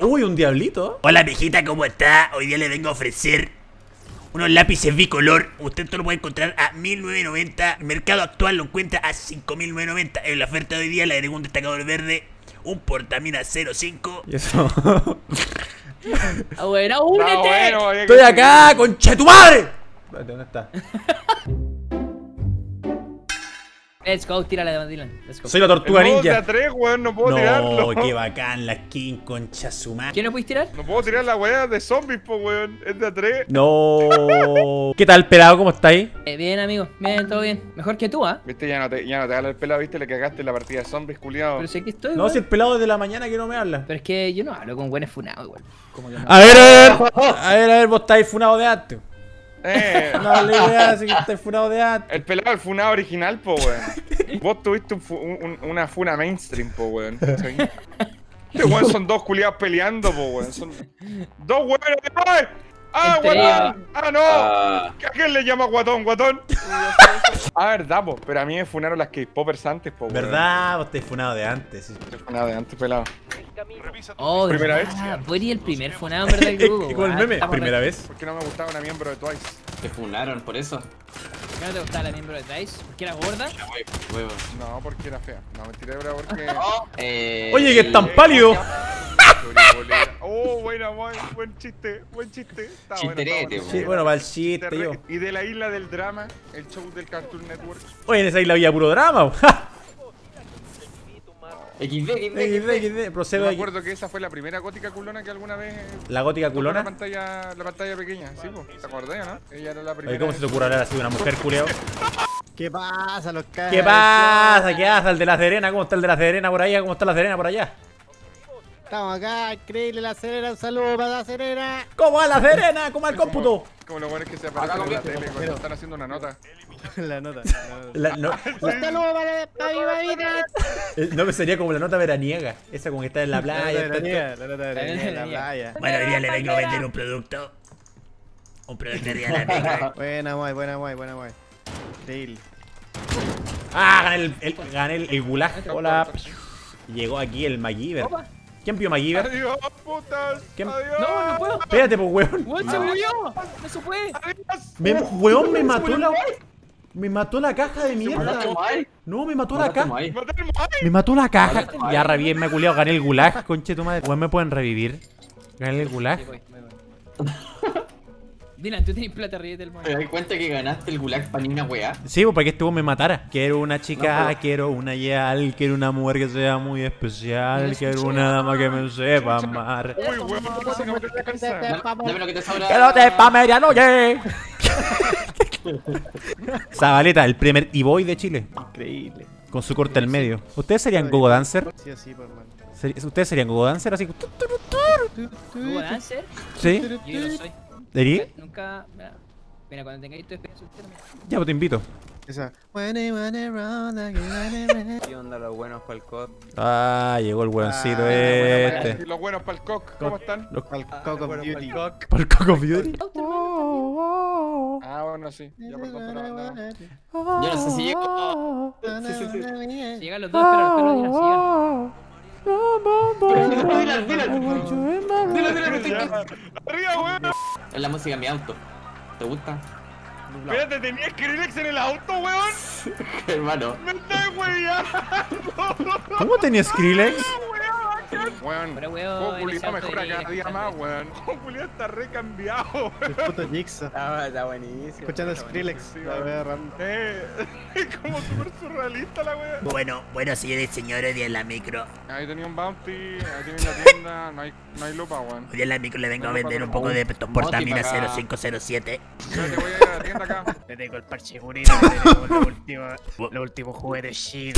Uy, un diablito. Hola, viejita, ¿cómo está? Hoy día le vengo a ofrecer unos lápices bicolor. Usted esto lo puede encontrar a 1.990. El mercado actual lo encuentra a 5.990. En la oferta de hoy día le agrego un destacador verde, un portamina 05. Y eso. Bueno, únete. Bueno, Estoy acá, concha tu madre. Espérate, ¿dónde está? Let's go, tírala de Dylan. Let's go. Soy la tortuga El modo de ninja. a 3, weón, no puedo tirarlo. No, qué bacán la skin, concha su madre. ¿Quién no puedes tirar? No puedo tirar la weá de zombies, po, weón. Es de a 3. No. ¿Qué tal, pelado? ¿Cómo estáis? Bien, amigo. Bien, todo bien. Mejor que tú, ¿ah? Viste, ya no te jala el pelado, viste, le cagaste la partida de zombies, culiado. Pero sé que estoy, No, weón. si el pelado desde la mañana que no me habla. Pero es que yo no hablo con buenos funados, igual. Como que no. A ver. A ver, vos estáis funado de antes. No le idea, si que estáis funado de antes. El pelado, el funado original, po, weón. Vos tuviste una funa mainstream, po, weón. ¿Cachai? Este weón son dos culiados peleando, po, weón. Son dos weones. ¡Ay! ¡Ah, Entre guatón! ¡Ah, no! ¿A quién le llama guatón, guatón? Ah, verdad, po. Pero a mí me funaron las K-popers antes, po, weón. ¿Verdad? Vos estáis funado de antes. Sí. Estoy funado de antes, pelado. Oh, Primera ¿verdad? Vos eres el primer funado, en verdad, del grupo. ¿Y con el meme? ¿Primera vez? ¿Por qué no me gustaba una miembro de Twice? Te funaron por eso. ¿Por qué no te gustaba la miembro de Dice? ¿Porque era gorda? Huevos. No, porque era fea. No, mentira, era porque... Oye, que es tan pálido. Oh, buena, buen chiste, buen chiste. Está bueno, Chisterete, está bueno. Sí, bueno, para el chiste, yo. Y de la isla del drama, el show del Cartoon Network. Oye, en esa isla había puro drama. XD. Procedo Yo me aquí. acuerdo que esa fue la primera gótica culona que alguna vez... La gótica tocó culona. La pantalla pequeña, ¿sí? Po? ¿Te acordás, no? Ella era la primera. Oye, ¿cómo se te ocurre hablar así de una mujer, culiao? ¿Qué pasa, los cabros? ¿Qué pasa? ¿Qué pasa? El de la Serena, ¿cómo está el de la Serena por allá? ¿Cómo está la Serena por allá? Estamos acá, increíble la Serena, un saludo para la Serena. ¿Cómo va la Serena? ¿Cómo va el cómputo? Como los buenos que se aparecen en la tele cuando están haciendo una nota. La nota. No, Un saludo para mi mamita. no me sería como la nota veraniega. Esa como que está en la playa. La nota de la playa. Bueno, hoy día le vengo a vender un producto. Un producto de la negra. Buena, muy, buena, muy, buena, muy. Increíble. Ah, gané el gulag. Hola. Llegó aquí el MacGyver. ¿Quién vio MacGyver? Adiós, putas. ¿Quién? Adiós. No, no puedo. Espérate, pues, weón. ¡Weón, se murió! ¡No se puede! Adiós. Weón, me mató la... Me mató la caja de mierda. No, me mató la caja. Maté al Moai. Me mató la caja. Ya, revivirme, culiao. Gané el gulag, conche tu madre. Weón, ¿me pueden revivir? Gané el gulag. Sí, voy. Dylan, tú tienes plata, ríete del mono. ¿Te das cuenta que ganaste el gulag para ni una weá? Sí, pues para que este weón me matara. Quiero una chica, quiero una yal, quiero una mujer que sea muy especial, quiero una dama que me sepa amar. Uy, weón, casi no me alcanza. Dame lo que te sobra. ¡Que no te pa' medianoche! Zabaleta, el primer E-Boy de Chile. Increíble. Con su corte al medio. ¿Ustedes serían Gogo Dancer? Sí o sí, por mano. ¿Ustedes serían Gogo Dancer? Así. ¿Hubo dancer? ¿Sí? Yo lo soy. ¿Derí? Nunca. Mira, cuando tengáis tu experiencia soltero, mira. Ya, pues te invito. Esa. ¿Qué onda los buenos para el COD? Ah, llegó el weoncito Ah, este. Y los buenos para el cock, ¿cómo están? Al Coco Beauty. ¿Por el Coco Beauty? Ah, bueno, sí. Ya perdón, pero no. Yo no sé si llego. Si llegan los dos, pero después no digan, Ya. Arriba, weón. Es la música de mi auto. ¿Te gusta? Espérate, ¿tenías Skrillex en el auto, weón? Hermano. Me estoy weyando. ¿Cómo tenía Skrillex? Weón, Pero, weón, Juego en culiao ese auto mejora debería cada día estar más, weón. Juego culiao está recambiado, El puto Jigsaw. Está buenísimo. Escuchando Skrillex. La wea random. Es como súper surrealista la wea. Bueno, señores y señores, hoy día en la micro. Ahí tenía un bounty, ahí tiene la tienda, no hay lupa, weón. Hoy día en la micro le vengo a vender un poco de portamina 0507. Yo te voy a ir a la tienda acá. Le tengo el parche bonito, le tengo los últimos juguetes chidos.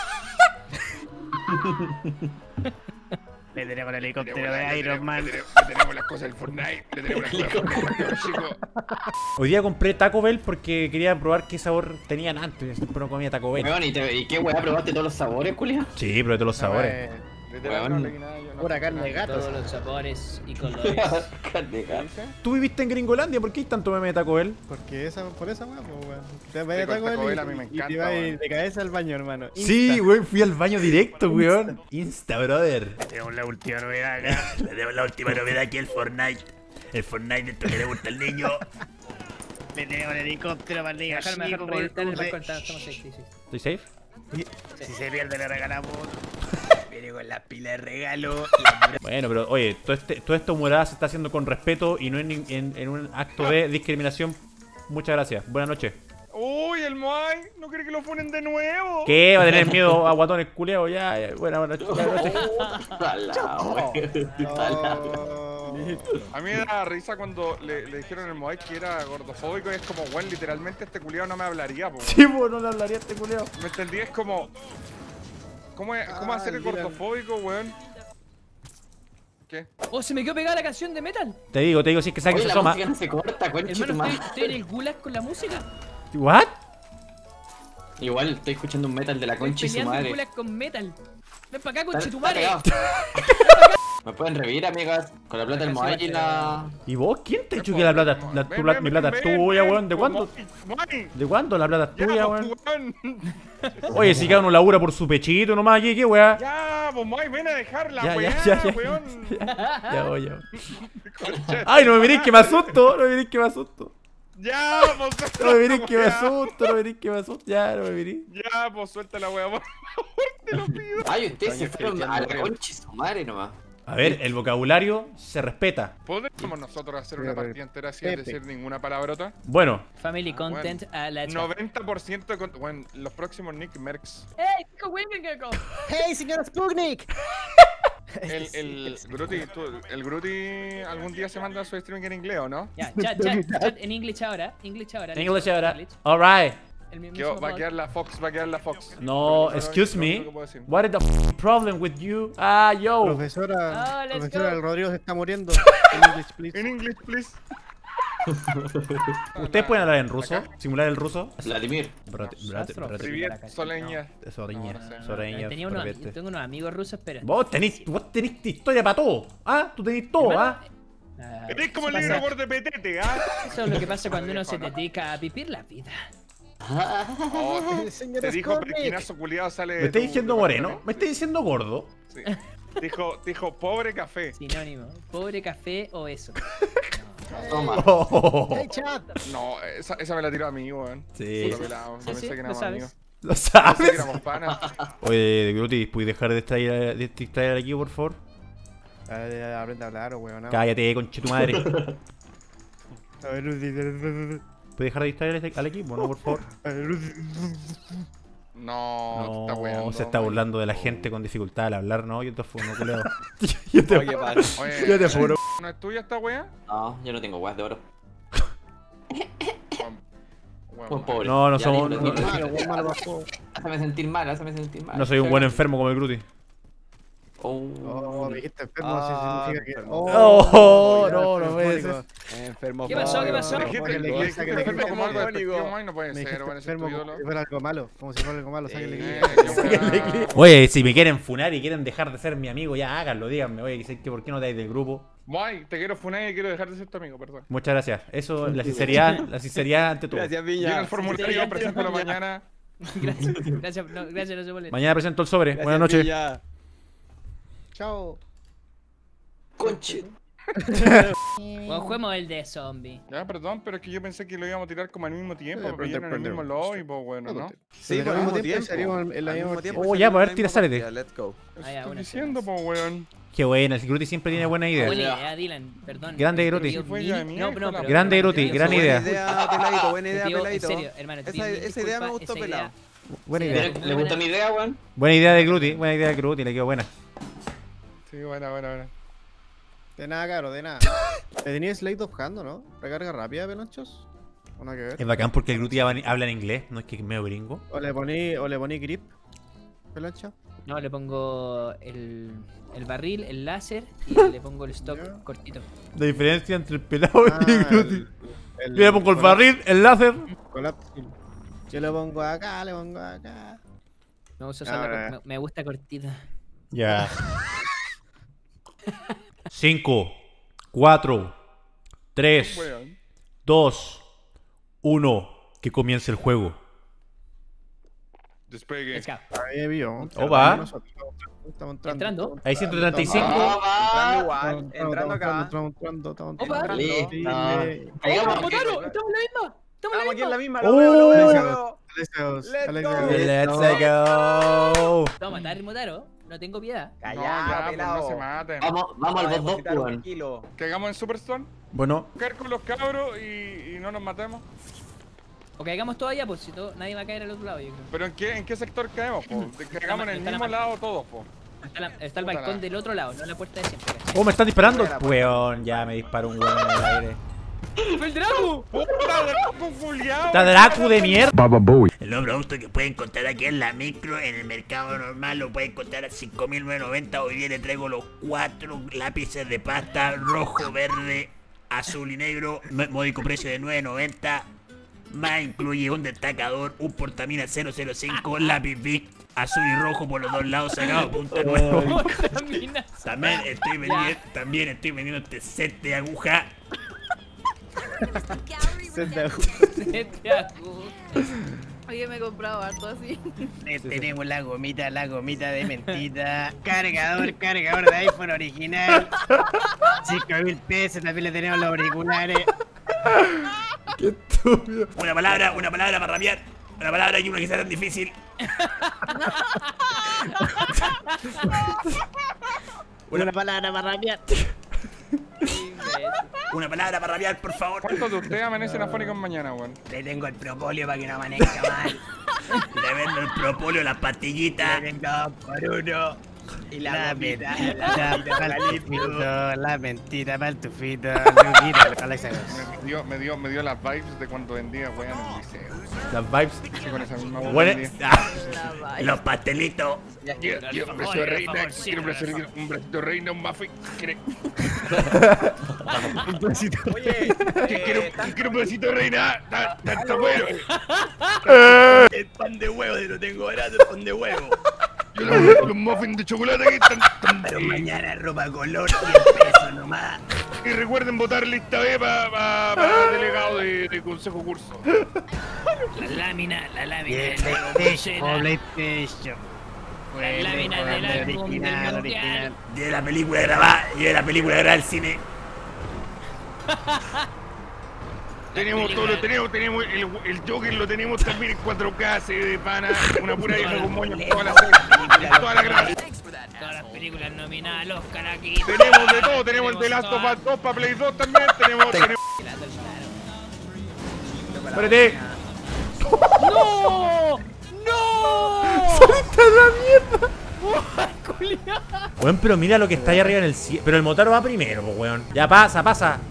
Le tenemos el helicóptero de Iron Man. Le tenemos las cosas del Fortnite, le tenemos las cosas del Fortnite, chicos. Hoy día compré Taco Bell porque quería probar qué sabor tenían antes. Siempre no comía Taco Bell. Weón, ¿y qué weá probaste todos los sabores, culia? Sí, probé todos los sabores. Literal, Weón. no leí nada. Yo no Pura sé carne de nada. gato. Todos los sabores y colores. Carne de ¿Qué gato. dice? ¿Tú viviste en Gringolandia? ¿Por qué hay tanto meme de Taco Bell? Porque por esa weá, pues weón. Te vayas con a Taco Taco Bell Bell a mí me y encanta, te vas weón. de cabeza al baño, hermano. Sí, Insta. güey, fui al baño directo, weón. Insta, brother. Tenemos la última novedad acá. Tenemos la última novedad aquí, el Fortnite. El Fortnite, esto que le gusta al niño. Le tenemos el helicóptero para el niño. Dejarme así, dejar reír, por- estamos estamos safe, sí, sí. ¿Estoy safe? Si se pierde, le regalamos. Viene con la pila de regalo. Bueno, pero oye, toda esta humorada se está haciendo con respeto y no en un acto de discriminación. Muchas gracias. Buenas noches. Uy, el Moai. No quiere que lo funen de nuevo. ¿Qué? ¿Va a tener miedo a guatones culeados? Ya, buenas noches. Salado, weón. Salado. Oh. A mí me da risa cuando le dijeron al Moai que era gordofóbico y es como, weón, literalmente este culiado no me hablaría, po. Sí, pues no le hablaría a este culeado. ¿Me entendí? Es como... ¿Cómo hacer el Dylan. gordofóbico, weón? ¿Qué? Oh, se me quedó pegada la canción de metal. Te digo, si es que saques Oye, esa la soma. música no se corta, concha tu Hermano, madre. estoy en el gulag con la música. ¿What? Igual estoy escuchando un metal de la Estoy concha y su peleando el madre. gulag con metal. Ven para acá, Está- conche tu está madre. pegado. ¿Me pueden revivir, amigas? Con la plata del Moai y la... ¿Y vos? ¿Quién te ha dicho que la plata, mi plata es tuya, weón? ¿De cuándo? Moai. ¿De cuándo la plata es Ya, tuya, pues, weón? weón. Oye, si cada uno labura por su pechito nomás aquí, ¿qué weá? Ya, pues Moai, ven a dejarla, Ya, weón. ya, ya. weón. Ya voy, ya voy. Concha. Ay, no me miréis que me asusto, no me miréis que me asusto. Ya, pues suelta No me la miréis que me weá. asusto, no me miréis que me asusto. Ya, no me miréis. Ya, pues suelta la weá, por favor, te lo pido. Ay, ustedes se Coño, fueron Cristian, a la weón. concha y su madre nomás. A ver, el vocabulario se respeta. ¿Podemos nosotros hacer una Pero, partida entera sin Pepe. decir ninguna palabrota? Bueno, Family content a la chat. 90% de bueno, los próximos Nick Mercs. ¡Ey, chico, William, que go! ¡Hey, señora Sputnik! El Gruti algún día se manda su streaming en inglés, ¿o no? Ya, chat en English ahora. English ahora. English ahora. English. Alright. El mismo Que va a quedar la Fox, va a quedar la Fox. No, Pero excuse lo me. único que puedo decir. What is the f***ing problem with you? Ah, yo. Profesora, let's profesora, go. el Rodrigo se está muriendo. En English, please. In English, please. ¿Ustedes pueden hablar en ruso? ¿Simular el ruso? Vladimir. Привет, Soleña. Soreña, No, no sé. soreña, Tengo unos amigos rusos, pero. Vos tenés historia para todo. ¿Ah? Tú tenés todo, ¿ah? Eres como el eso libro pasa- por de petete, ¿ah? Eso es lo que pasa cuando uno Viejo, se ¿no? dedica a vivir la vida. Oh, Señora te dijo Sputnik. perquinazo culiado sale de ¿Me estás tu diciendo moreno? departamento. ¿Me estás diciendo gordo? Sí. Dijo pobre café. Sinónimo. Pobre café o eso. Toma. Oh, ¡Hey, chat! No, esa me la tiró a mí, weón. Sí. Puta pelado. No Sí, pensé sí, que lo éramos sabes. amigos. ¿Lo Pensé que sabes? éramos panas. Oye, Gruti, ¿puedes dejar de distraer al equipo, por favor? Aprende a hablar, weón. ¿no? Cállate, conche tu madre. A ver, Rudy. ¿Puedes dejar de distraer al equipo, no, por favor? A ver, Rudy. No, te está No, weando. se está burlando de la gente con dificultad al hablar, ¿no? Yo te fumo, culeo. Yo te Oye, padre. Oye, Yo te juro. ¿no es tuya esta wea? No, yo no tengo guas de oro. Weón, Pues pobre. No, no Ya, somos- dilo, no- dilo. Malo, weón, malo bajo. Hazme sentir mal, hazme sentir mal. No soy un buen enfermo como el Gruti. Oh. Oh, me dijiste enfermo, Ah, sí significa que. enfermo. Oh, ya, no, no puede enfermo. Enfermo. ¿Qué pasó? ¿Qué pasó? Dijiste Sáquenle le clip, dijiste sáquenle enfermo clip. como algo Enfermo. despectivo, man, no puede Me ser, dijiste weón, ese es tu enfermo ídolo. como si fuera algo malo. Como si fuera algo malo, sáquenle Eh, clip. qué weá. Oye, si me quieren funar y quieren dejar de ser mi amigo, ya háganlo, díganme. Oye, que ¿por qué no te del grupo? Moai, te quiero funar y quiero dejar de ser tu amigo, perdón. Muchas gracias. Eso, la sinceridad ante todo. Gracias, Llega Viña. el formulario, preséntalo mañana. Gracias, gracias, no se molesten. Mañana presento el sobre. Gracias, Buenas noches. Viña. Chao. Conche. Bueno, juguemos el de zombie. Ya, perdón, pero es que yo pensé que lo íbamos a tirar como al mismo tiempo, De porque pronto en el mismo aprendemos. lobby, pues bueno, ¿no? Sí, Pero al mismo tiempo. salimos en la Al misma mismo tiempo. Oh, ya, pues, a ver, salimos en tira, la sálete. misma partida, Let's go. Eso Ah, ya, estoy una diciendo, pues weón. Qué buena, el Gruti siempre tiene buena idea. Buena idea, Dylan, perdón. Grande, Te Gruti. pido Sí, fue mil- idea mía, no, hijo no, de la pero- Grande, hermano, Gruti, te pido- gran Buena idea. idea, peladito, buena Te idea, pido, en peladito. serio, hermano, te pido mil Esa idea me disculpas, gustó, esa pelado. idea- Buena Sí, idea. muy ¿Le gustó buena. mi idea, weón? Buena idea de Gruti. Buena idea de Gruti, le quedó buena. Sí, buena. De nada, caro, de nada. ¿Te tenías Slate of Hand, o no? ¿Recarga rápida, pelonchos? ¿O nada que ver? Es bacán porque el Gruti habla en inglés, no es que es medio gringo. ¿O le poní grip? ¿Peloncha? No, le pongo el barril, el láser y le pongo el stock Ya. cortito. La diferencia entre el pelado y el Gruti. el- Yo le pongo el barril, el láser. Collapse. Yo le pongo acá, le pongo acá. Me gusta, Ah, me gusta cortito. Ya. 5, 4, 3, Weón. 2, 1. Que comience el juego. Despegue. Let's go. Ahí vio. Opa. Estamos ¿Entrando? Hay 135. Entrando igual, entrando acá. Estamos entrando. Opa. Listo. ¡Oh, Caigamos. Motaro! ¡Estamos en la misma! Estamos aquí en la misma, Oh. lo veo. Let's go. Let's go. Vamos a matar el Motaro. No tengo piedad. No, Callado, ya, pues pelado. no se maten. Vamos al boss 2, Depositar un weón. kilo. Caigamos en Superstone. Bueno, Caer con los cabros y no nos matemos. O caigamos todavía, pues si nadie va a caer al otro lado, yo creo. Pero ¿en qué sector caemos, po? Caigamos en el Está la mismo mano. lado todos, po. Está el Puta balcón la- del otro lado, no la puerta de siempre. oh, me están disparando. Weón, ya me disparó un weón en el aire. ¡Fue el Draco! ¡Puta, Draco, culiao! Está Dracu de mierda. El nuevo producto que puede encontrar aquí en la micro, en el mercado normal, lo puede encontrar a 5.990. Hoy día le traigo los 4 lápices de pasta, rojo, verde, azul y negro. Módico precio de 9.90. Más incluye un destacador, un portamina 005, lápiz Bic, azul y rojo por los dos lados, sacado punta nuevo. También estoy vendiendo este set de aguja. Oye, me he comprado harto así. Tenemos la gomita de mentita, cargador de iPhone original, 5.000 pesos, también le tenemos los auriculares. Qué estúpido. Una palabra para rapear. Una palabra y una que sea tan difícil. Una palabra para rapear. Una palabra para rapear, por favor. ¿Cuántos de ustedes amanecen afónicos mañana, weón? Le tengo el propóleo para que no amanezca mal. Le vendo el propóleo, las pastillitas. Le tengo 2 por 1. Y la gomita. La mentita para el tufito, Luquita, Alexa. Me dio las vibes de cuando vendía, weón, en el liceo. Las vibes. Sí, con esa misma voz Bueno, vendía. Los pastelitos. Quiero un brazo de reina, quiero un bracito de reina, un muffin. Oye, Quiero un bracito de reina. Está bueno. El pan de huevo, si lo tengo barato, el pan de huevo. Yo los muffins de chocolate aquí están. Pero mañana ropa color y el peso nomás. Y recuerden votar lista B para delegado de consejo curso. La lámina Y el PlayStation. La lámina del álbum del mundial. De la película grabada, y de la película grabada al cine. Tenemos todo, tenemos el Joker, lo tenemos también en 4K, se ve de pana, una pura vieja con moños, toda la grasa. Todas las películas nominadas al Oscar aquí. Tenemos de todo, tenemos el de Last of Us 2 para Play 2 también, tenemos... Espérate. ¡No! ¡No! Weón, pero mira lo que está ahí arriba en el cielo. Pero el Motaro va primero, pues, weón. Ya pasa.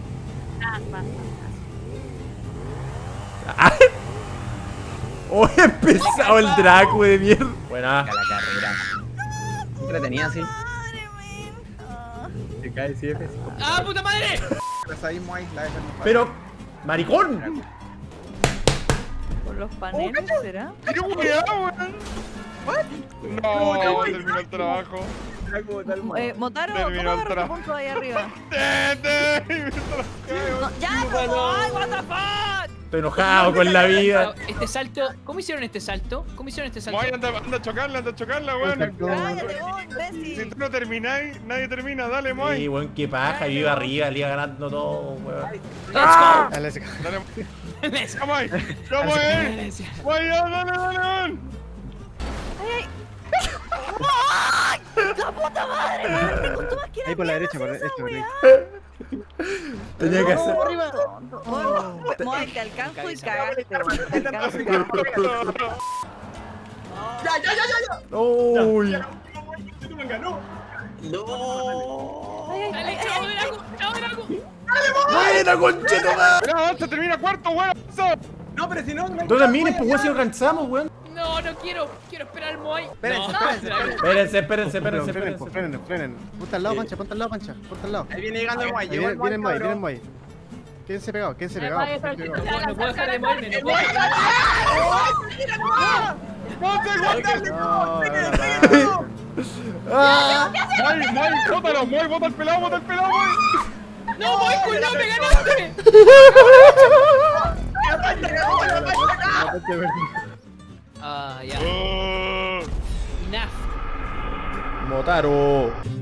Oh, empezado el Draco de mierda. Buena. la carrera. Entretenida, sí. Se cae CF. ¡Ah, puta madre! Pero, maricón. Por los paneles, ¿será? ¡Qué cuidado, weón! No, terminó el trabajo. Motaro, Terminó ¿cómo el agarraste trabajo. punto ahí arriba? ¡Tete! No, ¡ya, pero voy! ¡What the fuck! Estoy enojado con la vida. Este salto, ¿cómo hicieron este salto? Moy, anda a chocarla, weón. ¡Cállate, vos, Si imbécil! tú no termináis, nadie termina, dale, Sí, Moy. weón, qué paja. Yo iba arriba, le iba ganando todo, weón. Dale, se Dale, ¡Let's go! ya, Moy. Ya, Moy. Moy, ya, dale, weón. ¡Ay! ¡La puta madre! weón! Me costó más que la Ahí por la mierda derecha, por hacer esa por ahí. weá. Tenía que hacer. Moy, te alcanzo y cagaste, weón. Te alcanzo y cagaste. Uy. ¡Dale, chao, Draco! ¡Chao, Draco! Buena, conchetumare. Pero avanza, termina cuarto, weón. No, pero si no... No termines, pues, weón, si alcanzamos, weón. No, no quiero. Quiero esperar al Moai. Espérense, No, espérense. Espérense. Frenen. Ponte al lado, Pancha, ponte al lado. Ahí viene llegando el Moy. Ahí Llegó el Moy, vienen Moy, cabrón. Moy. Quédense pegados. No puedo dejar de moverme, no puedo. No, Moy, bótalo, Moy, bota el pelado, Moy. ¡No, voy, cuidado, me ganaste! Ah, ya. Enough. Motaro.